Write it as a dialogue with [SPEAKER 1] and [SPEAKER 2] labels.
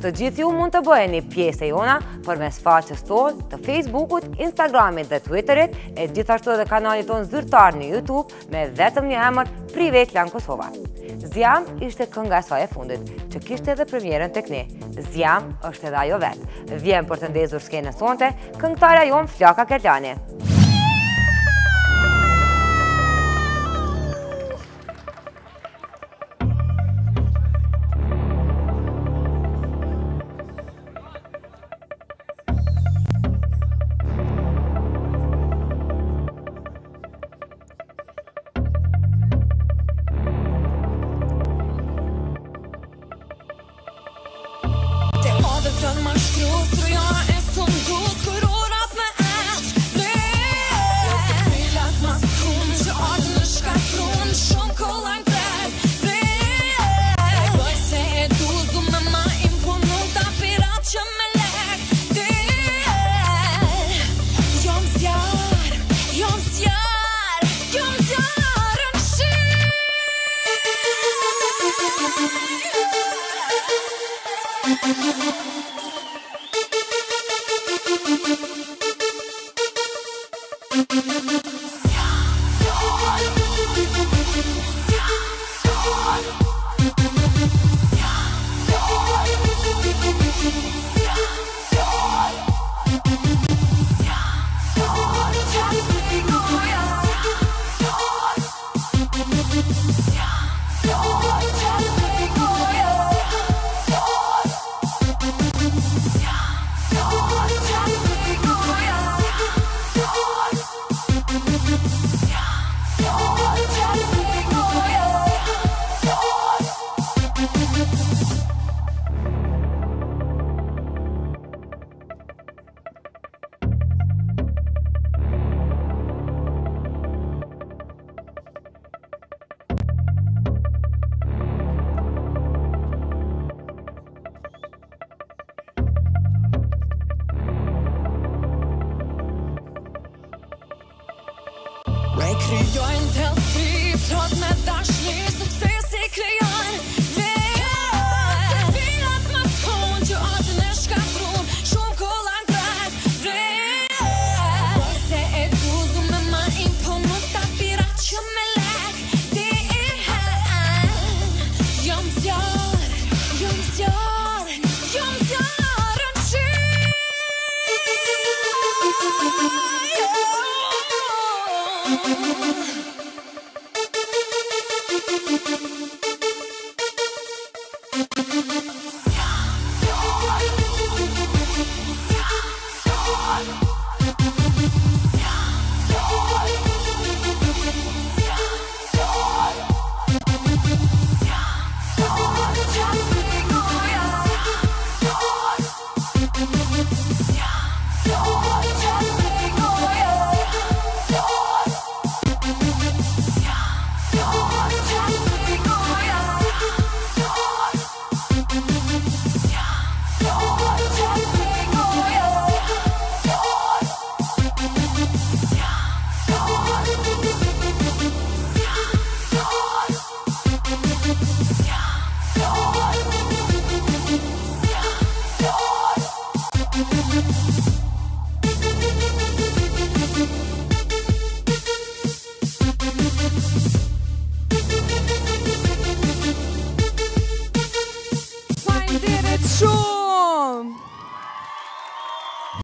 [SPEAKER 1] Të gjithë ju mund të bëheni pjesë e jona përmes faqes tonë të Facebookut, Instagramit dhe Twitterit, e gjithashtu edhe kanalit tonë zyrtar në YouTube me vetëm një emër Prive Kosova. Zjam ishte kënga e saj e fundit, që kishte edhe premierën tek ne. Zjam është edhe ajo vetë. Vjen për të ndezur skenën sonte, këngëtarja jonë Flaka Krelani.
[SPEAKER 2] Kan man skrot för jag är som god för årat med allt jag vill att man skon så ordnar ska från som kollar där jag säger du som mamma in på något av pirat som är lätt jag en shit kryjojnë të lësi, plot me